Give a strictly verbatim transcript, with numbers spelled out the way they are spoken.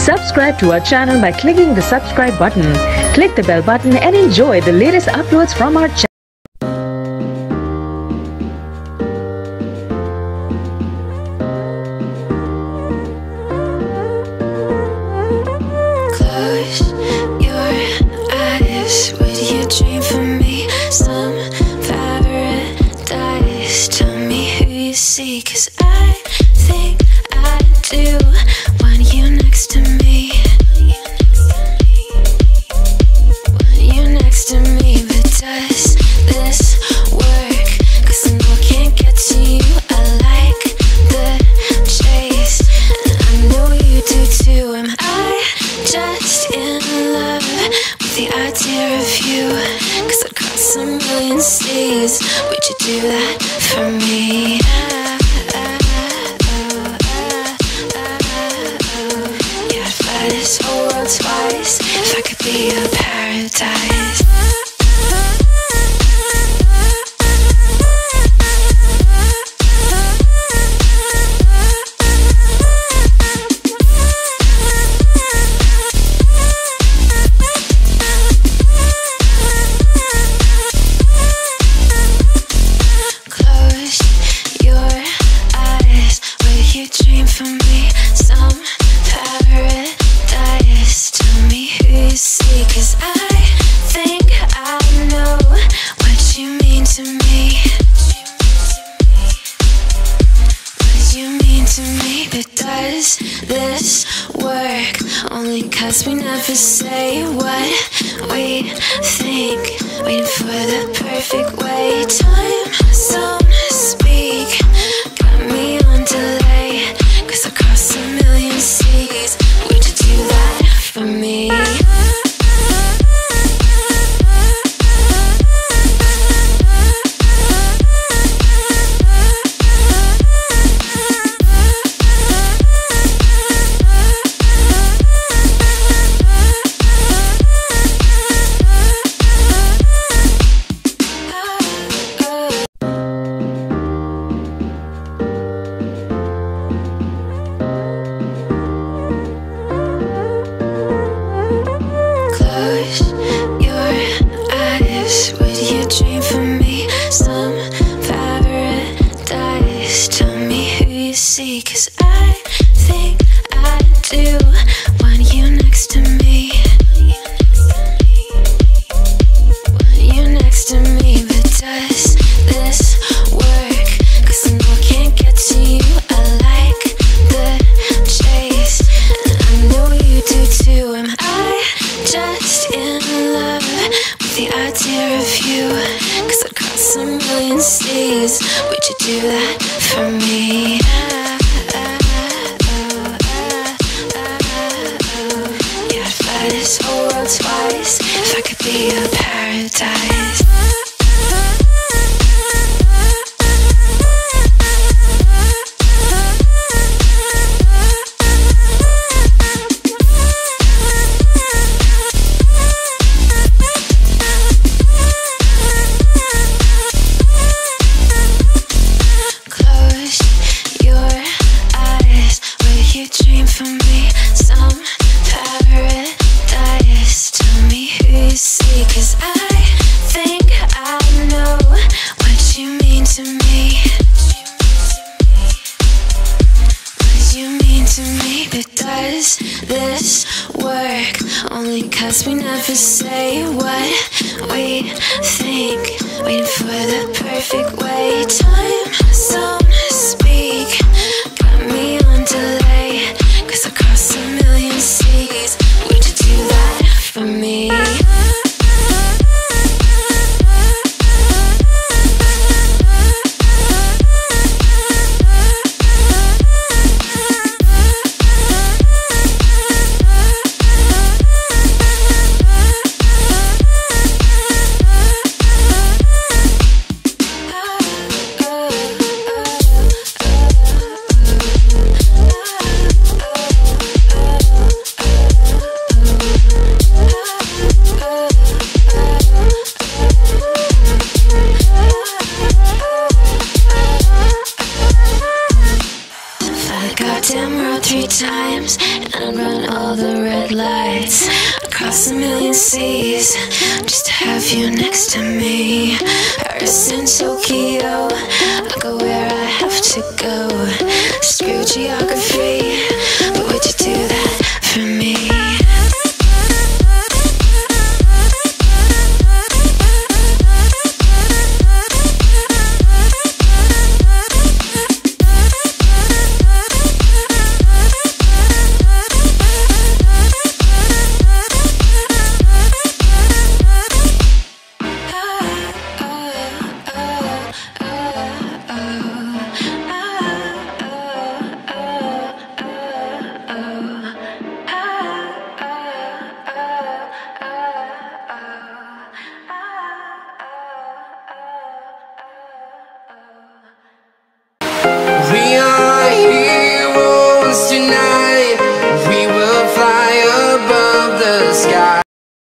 Subscribe to our channel by clicking the subscribe button. Click the bell button and enjoy the latest uploads from our channel. Cause I think I do want you next to me. Want you next to me. But does this work? Cause I know I can't get to you. I like the chase, and I know you do too. Am I just in love with the idea of you? Cause I'd cross a million seas. Would you do that for me? This whole world twice, if I could be a paradise. Close your eyes, will you dream for me? Some paradise, tell me who you see. Cause I think I know what you mean to me. What you mean to me. But does this work? Only cause we never say what we think. Waiting for the perfect way. Time zone speak, got me on delay. Cause I cross a million seas. Would you do that for me? Cause I think I do want you next to me. Want you next to me. But does this work? Cause I know I can't get to you. I like the chase, and I know you do too. Am I just in love with the idea of you? Cause I'd cross a million seas. Would you do that for me? This whole world twice, if I could be a paradise. Close your eyes, will you dream for me? Some paradise, tell me who you see. Cause I think I know what you mean to me. What you mean to me. But does this work? Only cause we never say what we think. Waiting for the perfect way. Time zone speak, got me on delay. Cause I cross a million seas. Would you do that for me? red lights across a million seas, just to have you next to me. Paris and Tokyo, I go where I have to go. Screw geography, but would you do that for me? We are heroes tonight. We will fly above the sky.